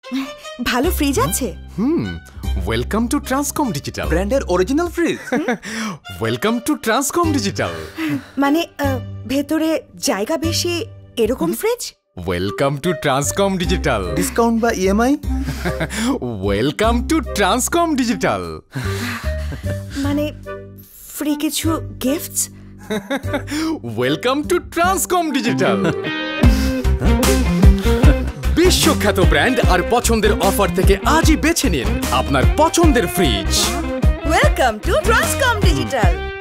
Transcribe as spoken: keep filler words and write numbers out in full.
ভালো ফ্রিজ আছে? হুম, ওয়েলকাম টু ট্রান্সকম ডিজিটাল। ব্র্যান্ডের original fridge. Welcome to Transcom Digital. মানে ভেতরে জায়গা বেশি এরকম fridge? Welcome to Transcom Digital. Discount বা EMI? Welcome to Transcom Digital. মানে ফ্রি কিছু gifts? Welcome to Transcom Digital. বিশ্বখ্যাত ব্র্যান্ড আর পছন্দের অফার থেকে আজই বেছে নিন আপনার পছন্দের fridge. Welcome to Transcom digital.